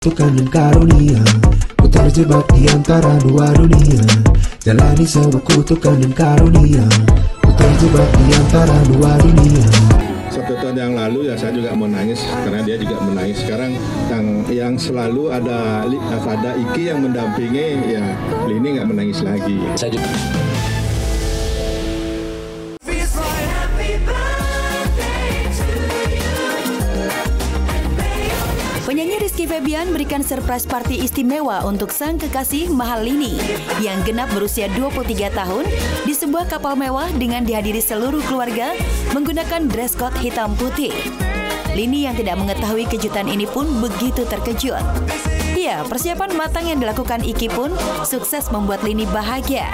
Tuhan dan karunia, ku terjebak di antara dua dunia. Jalani sebuah kutukan dan karunia, ku terjebak di antara dua dunia. 1 tahun yang lalu ya saya juga mau nangis karena dia juga menangis. Sekarang yang selalu ada Iki yang mendampingi, ya Lini nggak menangis lagi. Saya juga. Penyanyi Rizky Febian berikan surprise party istimewa untuk sang kekasih Mahal Lini yang genap berusia 23 tahun di sebuah kapal mewah dengan dihadiri seluruh keluarga menggunakan dress code hitam putih. Lini yang tidak mengetahui kejutan ini pun begitu terkejut. Ya, persiapan matang yang dilakukan Iki pun sukses membuat Lini bahagia.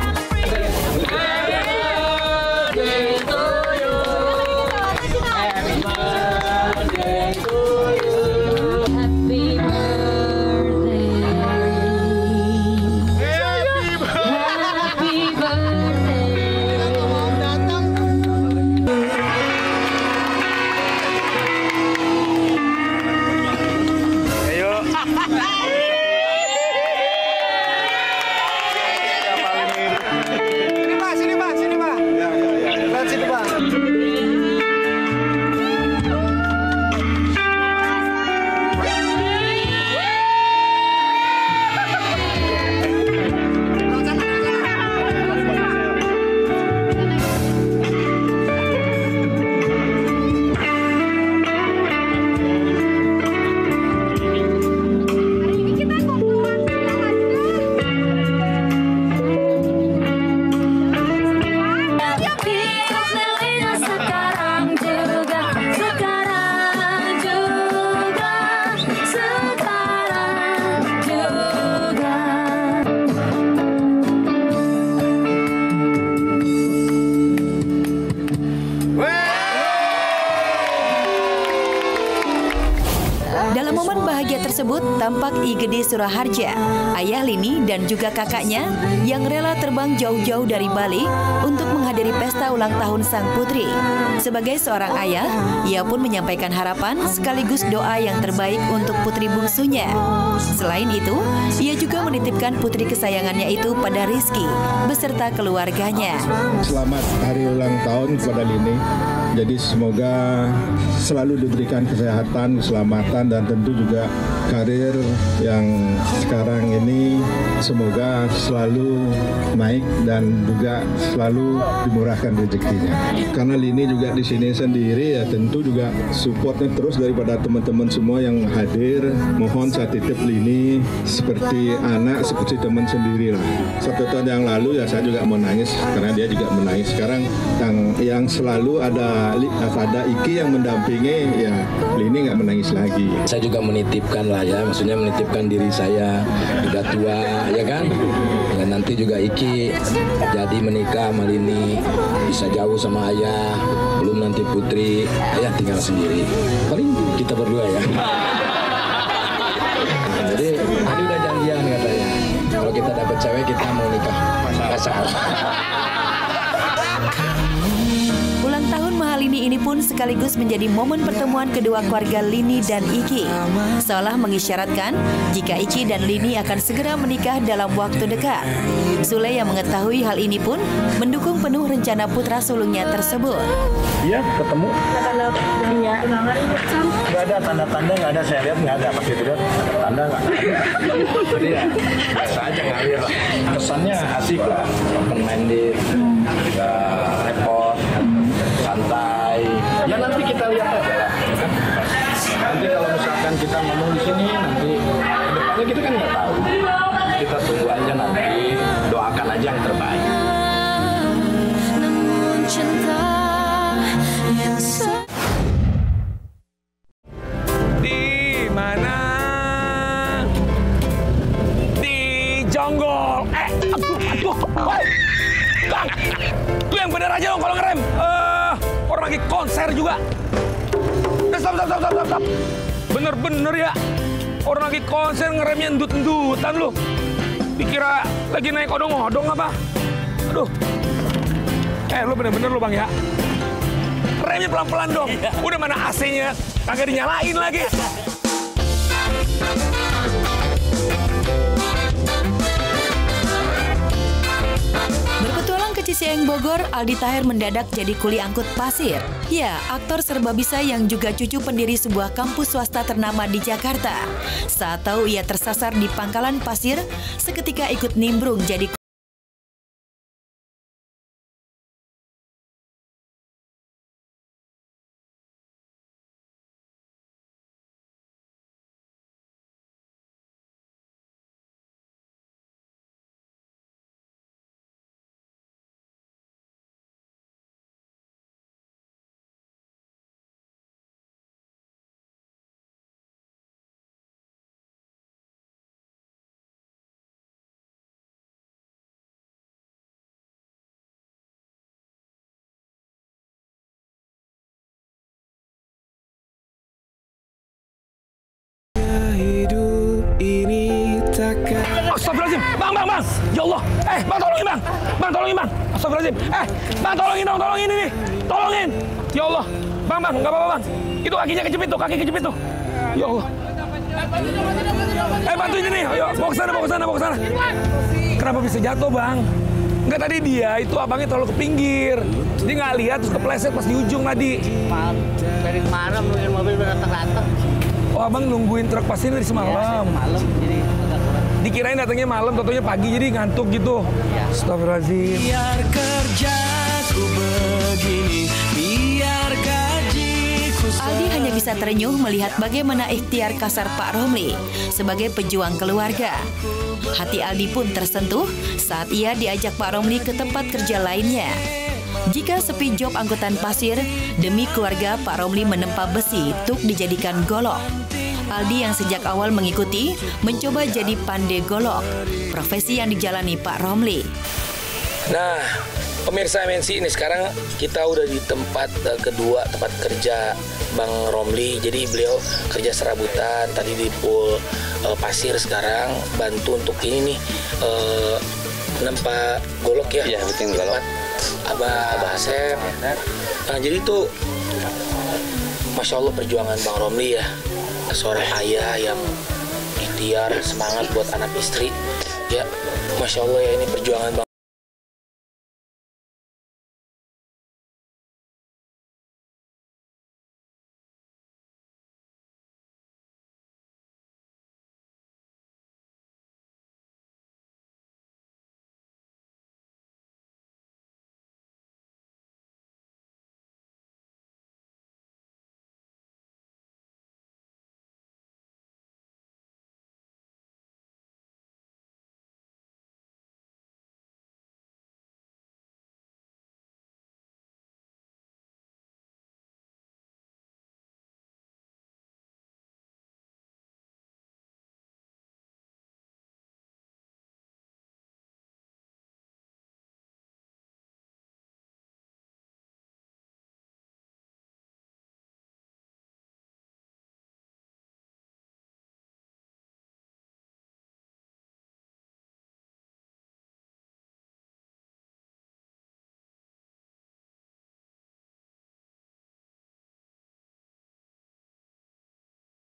Dalam momen bahagia tersebut, tampak I Gede Suraharja, ayah Lini dan juga kakaknya yang rela terbang jauh-jauh dari Bali untuk menghadiri pesta ulang tahun sang putri. Sebagai seorang ayah, ia pun menyampaikan harapan sekaligus doa yang terbaik untuk putri bungsunya. Selain itu, ia juga menitipkan putri kesayangannya itu pada Rizky beserta keluarganya. Selamat hari ulang tahun kepada Lini. Jadi semoga selalu diberikan kesehatan, keselamatan, dan tentu juga karir yang sekarang ini semoga selalu naik dan juga selalu dimurahkan rezekinya. Karena Lini juga di sini sendiri, ya tentu juga supportnya terus daripada teman-teman semua yang hadir. Mohon saya titip Lini seperti anak, seperti teman sendiri lah. 1 tahun yang lalu ya saya juga mau nangis karena dia juga menangis. Sekarang yang selalu ada Iki yang mendampingi, ya Lini nggak menangis lagi. Saya juga menitipkan lah ya, maksudnya menitipkan diri saya, udah tua ya kan. Dan nanti juga Iki jadi menikah sama Lini, bisa jauh sama ayah, belum nanti putri, ayah tinggal sendiri. Paling kita berdua ya. Jadi tadi udah janjian katanya, kalau kita dapat cewek kita mau nikah pasangan. Ulang tahun Mahal Lini ini pun sekaligus menjadi momen pertemuan kedua keluarga Lini dan Iki. Seolah mengisyaratkan jika Iki dan Lini akan segera menikah dalam waktu dekat. Sule yang mengetahui hal ini pun mendukung penuh rencana putra sulungnya tersebut. Iya, ketemu. Nggak ada tanda-tanda, nggak ada, saya lihat nggak ada. Pas itu lihat tanda nggak. Jadi ya biasa aja ngalir lah. Kesannya asik lah, open-minded, nggak repot, santai. Ya nanti kita lihat aja lah. Nanti kalau misalkan kita ngomong di sini, nanti kedepannya kita kan nggak tahu. Kita tunggu aja nanti, doakan aja yang terbaik. Di mana? Di Jonggol. Aduh. Bang, lu yang bener aja dong kalau ngerem. Orang lagi konser juga. Stop. Bener-bener ya. Orang lagi konser ngeremnya endut-endutan lu. Dikira lagi naik odong-odong apa? Aduh. Lu bener-bener lu bang ya. Remnya pelan-pelan dong. Udah mana AC-nya? Kagak dinyalain lagi. Cicereng Bogor, Aldi Taher mendadak jadi kuli angkut pasir. Ya, aktor serba bisa yang juga cucu pendiri sebuah kampus swasta ternama di Jakarta. Saat tahu ia tersasar di pangkalan pasir, seketika ikut nimbrung jadi Astagfirullahaladzim, bang, ya Allah, bang tolongin bang, astagfirullahaladzim, bang tolongin dong, tolongin ini, tolongin, ya Allah, bang, nggak apa-apa bang, itu kakinya kejepit tuh, ya Allah, bantuin ini, ayo, bawa ke sana, kenapa bisa jatuh bang? Enggak, tadi dia itu abangnya terlalu ke pinggir, dia nggak lihat terus kepleset pas di ujung tadi. Dari kemarin mungkin mobil udah datang. Oh, abang nungguin truk pasir dari semalam. Malam, jadi dikirain datangnya malam, tentunya pagi jadi ngantuk gitu. Astagfirullahaladzim. Biar kerjaku begini, biar gajiku. Aldi hanya bisa terenyuh melihat bagaimana ikhtiar kasar Pak Romli sebagai pejuang keluarga. Hati Aldi pun tersentuh saat ia diajak Pak Romli ke tempat kerja lainnya. Jika sepi job angkutan pasir, demi keluarga Pak Romli menempa besi untuk dijadikan golok. Aldi yang sejak awal mengikuti, mencoba jadi pandai golok, profesi yang dijalani Pak Romli. Nah, pemirsa MNC, ini sekarang kita udah di tempat kedua, tempat kerja Bang Romli. Jadi beliau kerja serabutan, tadi di pool pasir, sekarang bantu untuk ini nih, nempa golok ya. Iya, bikin golok. Abah Asep. Nah, jadi itu Masya Allah perjuangan Bang Romli ya, seorang ayah yang ikhtiar semangat buat anak istri ya. Masya Allah ya, ini perjuangan Bang